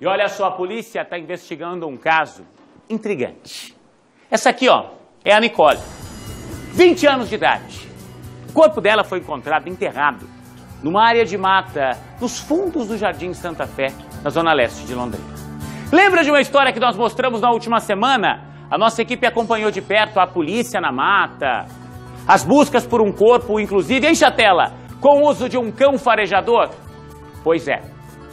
E olha só, a polícia está investigando um caso intrigante. Essa aqui, ó, é a Nicole, 20 anos de idade. O corpo dela foi encontrado enterrado numa área de mata nos fundos do Jardim Santa Fé, na zona leste de Londrina. Lembra de uma história que nós mostramos na última semana? A nossa equipe acompanhou de perto a polícia na mata, as buscas por um corpo, inclusive, enche a tela, com o uso de um cão farejador. Pois é,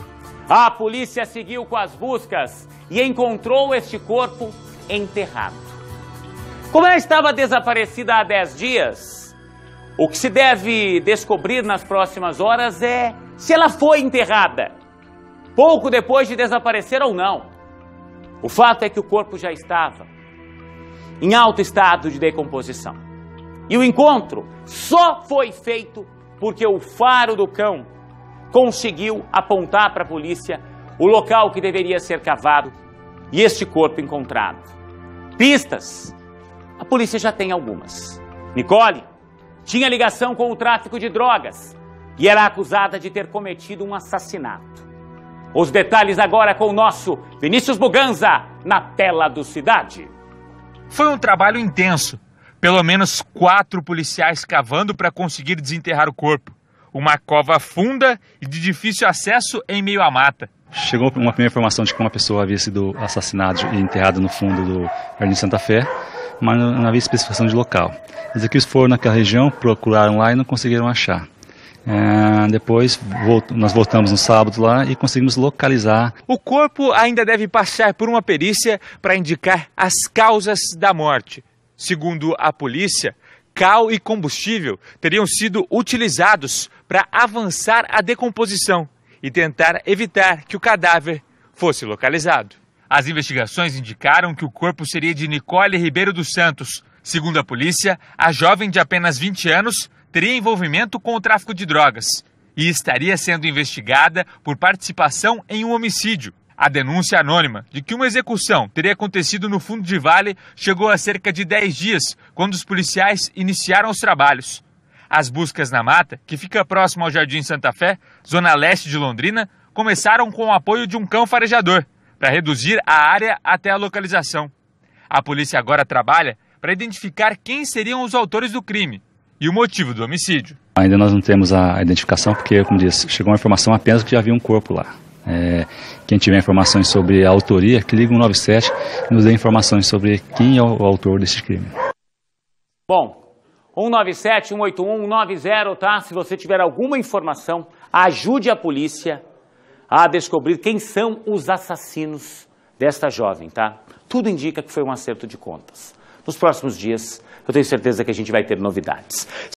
a polícia seguiu com as buscas e encontrou este corpo enterrado. Como ela estava desaparecida há 10 dias, o que se deve descobrir nas próximas horas é se ela foi enterrada pouco depois de desaparecer ou não. O fato é que o corpo já estava em alto estado de decomposição. E o encontro só foi feito porque o faro do cão conseguiu apontar para a polícia o local que deveria ser cavado e este corpo encontrado. Pistas, a polícia já tem algumas. Nicole tinha ligação com o tráfico de drogas e era acusada de ter cometido um assassinato. Os detalhes agora com o nosso Vinícius Buganza na tela do Cidade. Foi um trabalho intenso. Pelo menos 4 policiais cavando para conseguir desenterrar o corpo. Uma cova funda e de difícil acesso em meio à mata. Chegou uma primeira informação de que uma pessoa havia sido assassinada e enterrada no fundo do Jardim Santa Fé, mas não havia especificação de local. As equipes foram naquela região, procuraram lá e não conseguiram achar. Depois nós voltamos no sábado lá e conseguimos localizar. O corpo ainda deve passar por uma perícia para indicar as causas da morte. Segundo a polícia, cal e combustível teriam sido utilizados para avançar a decomposição e tentar evitar que o cadáver fosse localizado. As investigações indicaram que o corpo seria de Nicole Ribeiro dos Santos. Segundo a polícia, a jovem de apenas 20 anos teria envolvimento com o tráfico de drogas e estaria sendo investigada por participação em um homicídio. A denúncia anônima de que uma execução teria acontecido no fundo de vale chegou a cerca de 10 dias, quando os policiais iniciaram os trabalhos. As buscas na mata, que fica próximo ao Jardim Santa Fé, zona leste de Londrina, começaram com o apoio de um cão farejador, para reduzir a área até a localização. A polícia agora trabalha para identificar quem seriam os autores do crime e o motivo do homicídio. Ainda nós não temos a identificação porque, como disse, chegou uma informação apenas que já havia um corpo lá. Quem tiver informações sobre a autoria, que liga o 197 e nos dê informações sobre quem é o autor desse crime. Bom, 197, 181, 190, tá? Se você tiver alguma informação, ajude a polícia a descobrir quem são os assassinos desta jovem, tá? Tudo indica que foi um acerto de contas. Nos próximos dias, eu tenho certeza que a gente vai ter novidades.